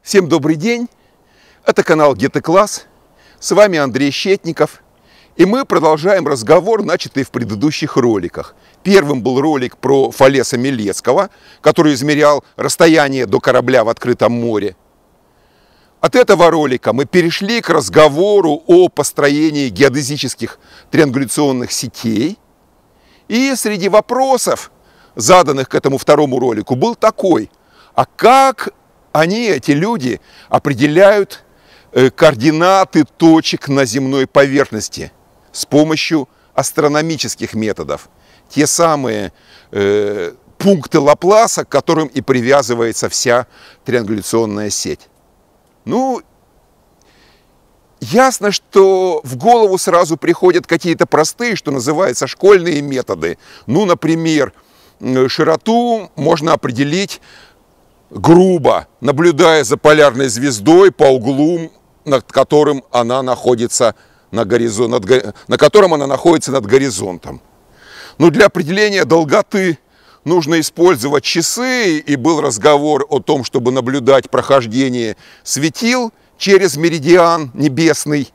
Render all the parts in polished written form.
Всем добрый день! Это канал ГТКласс. С вами Андрей Щетников. И мы продолжаем разговор, начатый в предыдущих роликах. Первым был ролик про Фалеса Милецкого, который измерял расстояние до корабля в открытом море. От этого ролика мы перешли к разговору о построении геодезических триангуляционных сетей. И среди вопросов, заданных к этому второму ролику, был такой: а как они, эти люди, определяют координаты точек на земной поверхности с помощью астрономических методов? Те самые пункты Лапласа, к которым и привязывается вся триангуляционная сеть. Ну, ясно, что в голову сразу приходят какие-то простые, что называется, школьные методы. Ну, например, широту можно определить грубо, наблюдая за полярной звездой по углу, над которым она находится на котором она находится над горизонтом. Но для определения долготы нужно использовать часы, и был разговор о том, чтобы наблюдать прохождение светил через меридиан небесный.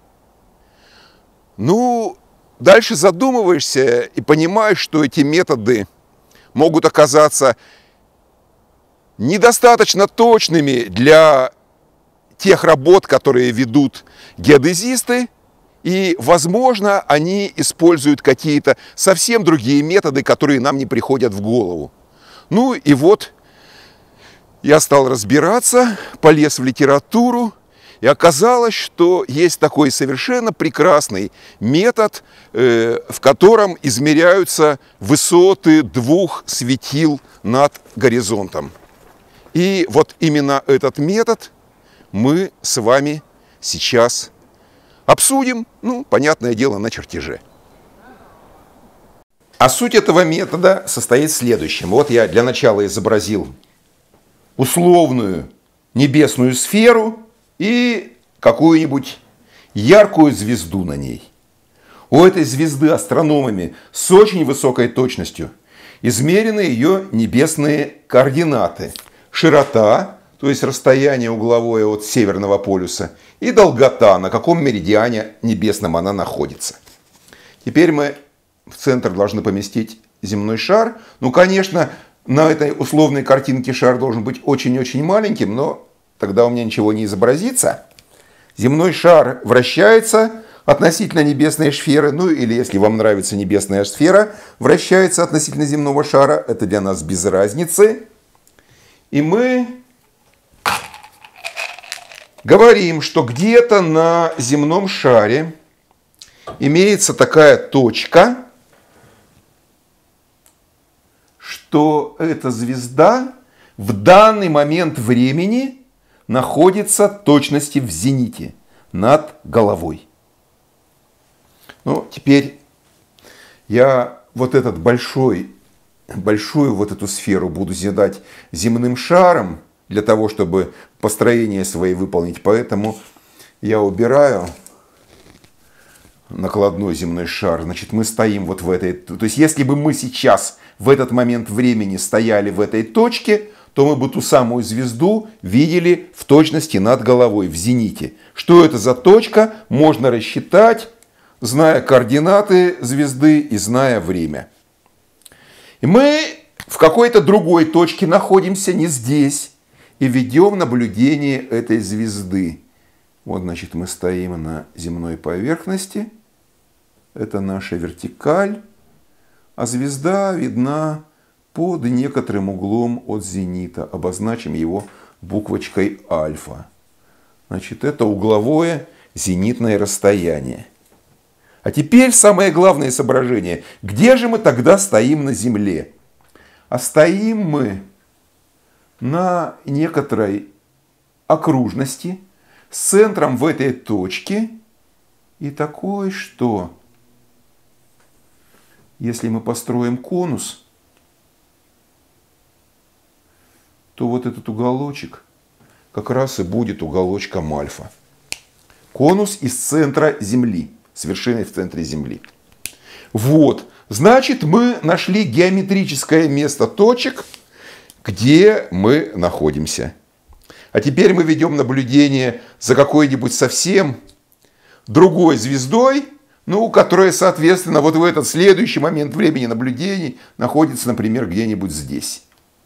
Ну, дальше задумываешься и понимаешь, что эти методы могут оказаться недостаточно точными для тех работ, которые ведут геодезисты, и, возможно, они используют какие-то совсем другие методы, которые нам не приходят в голову. Ну и вот я стал разбираться, полез в литературу, и оказалось, что есть такой совершенно прекрасный метод, в котором измеряются высоты двух светил над горизонтом. И вот именно этот метод мы с вами сейчас обсудим, ну, понятное дело, на чертеже. А суть этого метода состоит в следующем. Вот я для начала изобразил условную небесную сферу и какую-нибудь яркую звезду на ней. У этой звезды астрономами с очень высокой точностью измерены ее небесные координаты. Широта, то есть расстояние угловое от северного полюса, и долгота, на каком меридиане небесном она находится. Теперь мы в центр должны поместить земной шар. Ну, конечно, на этой условной картинке шар должен быть очень-очень маленьким, но тогда у меня ничего не изобразится. Земной шар вращается относительно небесной сферы, ну или, если вам нравится небесная сфера, вращается относительно земного шара. Это для нас без разницы. И мы говорим, что где-то на земном шаре имеется такая точка, что эта звезда в данный момент времени находится в точности в зените над головой. Ну, теперь я вот этот большую вот эту сферу буду задать земным шаром для того, чтобы построение свои выполнить. Поэтому я убираю накладной земной шар. Значит, мы стоим вот в этой... То есть, если бы мы сейчас в этот момент времени стояли в этой точке, то мы бы ту самую звезду видели в точности над головой, в зените. Что это за точка, можно рассчитать, зная координаты звезды и зная время. И мы в какой-то другой точке находимся, не здесь, и ведем наблюдение этой звезды. Вот, значит, мы стоим на земной поверхности. Это наша вертикаль. А звезда видна под некоторым углом от зенита. Обозначим его буквочкой альфа. Значит, это угловое зенитное расстояние. А теперь самое главное соображение. Где же мы тогда стоим на Земле? А стоим мы на некоторой окружности с центром в этой точке. И такой, что если мы построим конус, то вот этот уголочек как раз и будет уголочком альфа. Конус из центра Земли. С вершиной в центре Земли. Вот. Значит, мы нашли геометрическое место точек, где мы находимся. А теперь мы ведем наблюдение за какой-нибудь совсем другой звездой, ну, которая, соответственно, вот в этот следующий момент времени наблюдений находится, например, где-нибудь здесь.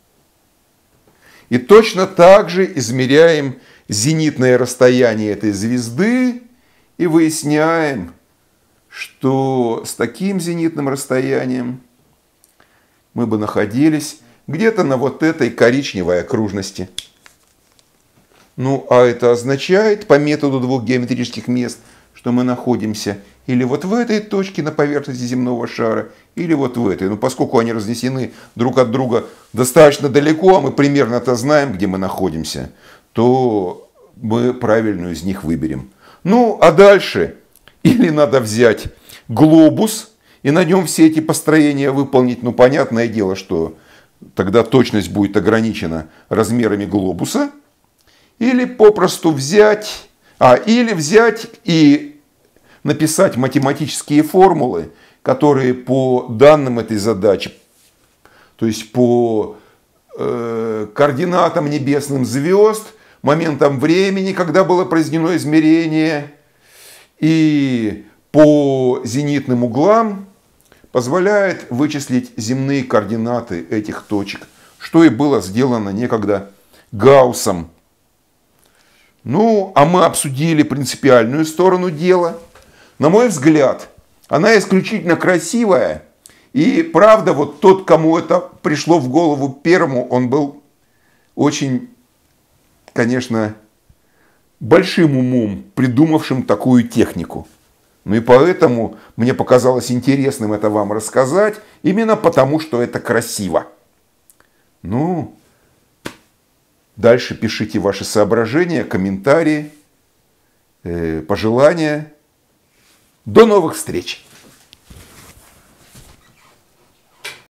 И точно так же измеряем зенитное расстояние этой звезды и выясняем, что с таким зенитным расстоянием мы бы находились где-то на вот этой коричневой окружности. Ну, а это означает, по методу двух геометрических мест, что мы находимся или вот в этой точке на поверхности земного шара, или вот в этой. Но поскольку они разнесены друг от друга достаточно далеко, а мы примерно-то знаем, где мы находимся, то мы правильную из них выберем. Ну, а дальше или надо взять глобус и на нем все эти построения выполнить. Ну, понятное дело, что тогда точность будет ограничена размерами глобуса. Или попросту взять, или взять и написать математические формулы, которые по данным этой задачи, то есть по координатам небесным звезд, моментам времени, когда было произведено измерение, и по зенитным углам позволяет вычислить земные координаты этих точек, что и было сделано некогда Гауссом. Ну, а мы обсудили принципиальную сторону дела. На мой взгляд, она исключительно красивая. И правда, вот тот, кому это пришло в голову первому, он был очень, конечно, большим умом, придумавшим такую технику. Ну и поэтому мне показалось интересным это вам рассказать, именно потому, что это красиво. Ну, дальше пишите ваши соображения, комментарии, пожелания. До новых встреч!